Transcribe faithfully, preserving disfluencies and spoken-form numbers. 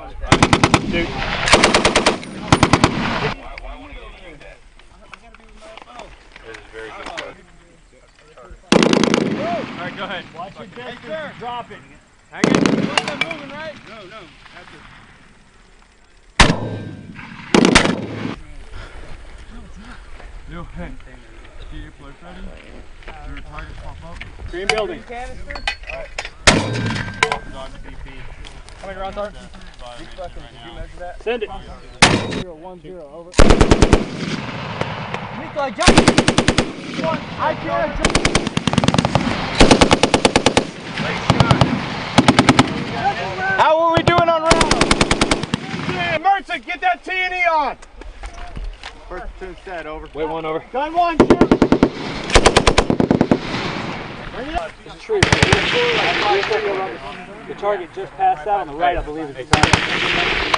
Dude. This is very good stuff. Alright, go ahead. Watch your distance and drop it. Hang it. You're not moving, right? No, no. That's it. Yo, hey. Get your floats ready. Your targets pop up. Green building. Canister. Alright. How many rounds are? Six seconds. Did you measure that? Send it. Zero, one, zero, over. Nikolai, jump! I can't jump! How are we doing on rounds? Merchant, get that T and E on! First platoon set, over. Wait, one over. Gun one, shoot! It's a tree. The target just passed out on the right, I believe, is the target.